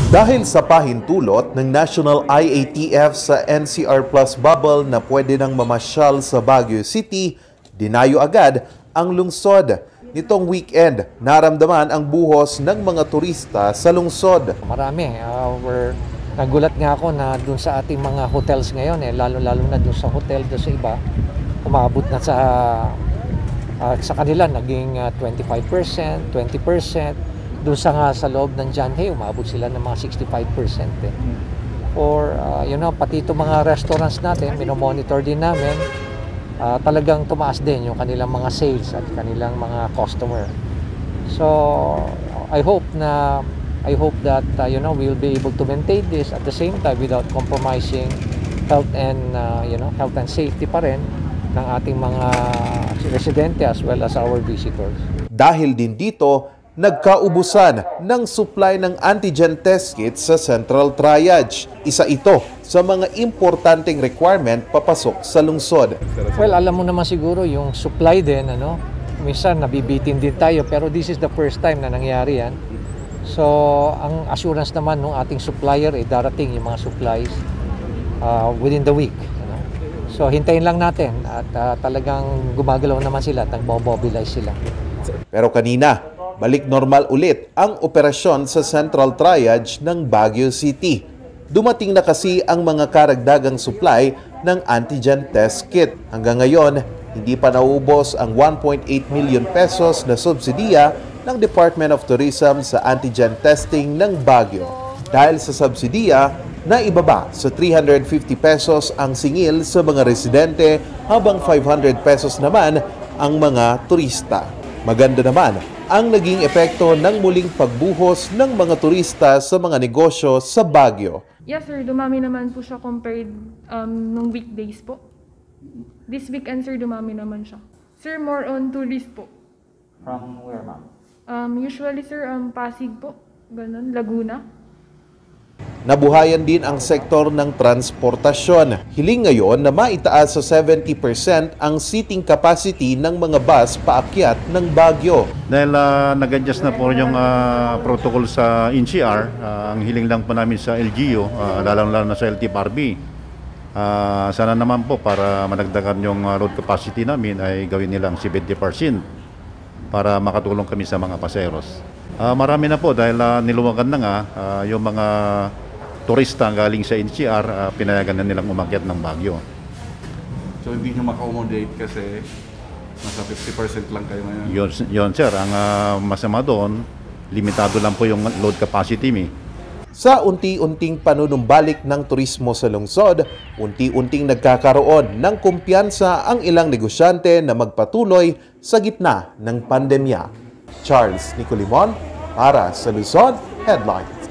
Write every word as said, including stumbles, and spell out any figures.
Dahil sa pahintulot ng National I A T F sa N C R Plus bubble na pwede nang mamasyal sa Baguio City, dinayo agad ang lungsod. Nitong weekend, naramdaman ang buhos ng mga turista sa lungsod. Marami. Uh, we're, nagulat nga ako na dun sa ating mga hotels ngayon, eh, lalo-lalo na dun sa hotel, dun sa iba, umabot na sa, uh, sa kanila, naging uh, twenty-five percent, twenty percent. Doon sa nga sa loob ng John Hay, umabot sila ng mga sixty-five percent. Eh. Or, uh, you know, pati itong mga restaurants natin, minomonitor din namin, uh, talagang tumaas din yung kanilang mga sales at kanilang mga customer. So, I hope na, I hope that, uh, you know, we'll be able to maintain this at the same time without compromising health and, uh, you know, health and safety pa rin ng ating mga residente as well as our visitors. Dahil din dito, nagkaubusan ng supply ng antigen test kits sa Central Triage. Isa ito sa mga importanteng requirement papasok sa lungsod. Well, alam mo naman siguro yung supply din, ano? Minsan nabibitin din tayo pero this is the first time na nangyari yan. So, ang assurance naman ng ating supplier ay eh, darating yung mga supplies uh, within the week. Ano? So, hintayin lang natin at uh, talagang gumagalaw naman sila at nag-mobilize sila. Pero kanina, balik normal ulit ang operasyon sa Central Triage ng Baguio City. Dumating na kasi ang mga karagdagang supply ng antigen test kit. Hanggang ngayon, hindi pa naubos ang one point eight million pesos na subsidiya ng Department of Tourism sa antigen testing ng Baguio. Dahil sa subsidiya, naibaba sa three hundred fifty pesos ang singil sa mga residente habang five hundred pesos naman ang mga turista. Maganda naman ang naging epekto ng muling pagbuhos ng mga turista sa mga negosyo sa Baguio. Yes sir, dumami naman po siya compared um, nung weekdays po. This weekend sir, dumami naman siya. Sir, more on tourist po. From where ma'am? Um, usually sir, um, Pasig po, ganun, Laguna. Nabuhayan din ang sektor ng transportasyon. Hiling ngayon na maitaas sa seventy percent ang seating capacity ng mga bus paakyat ng Baguio. Dahil uh, nag-adjust na po yung uh, protocol sa N C R, uh, ang hiling lang po namin sa L G U, uh, lalong-lalo na sa L T F R B. Uh, sana naman po para managdagan yung uh, road capacity namin ay gawin nilang seventy percent para makatulong kami sa mga paseros. Uh, marami na po dahil uh, niluwagan na nga uh, yung mga turista galing sa N C R, uh, pinayagan na nilang umakyat ng Baguio. So hindi nyo maka-accommodate kasi nasa fifty percent lang kayo ngayon? Yun, yun sir, ang uh, masama doon, limitado lang po yung load capacity mi. Sa unti-unting panunumbalik ng turismo sa lungsod, unti-unting nagkakaroon ng kumpiyansa ang ilang negosyante na magpatuloy sa gitna ng pandemya. Charles Nicolimon para sa Luzon Headlines.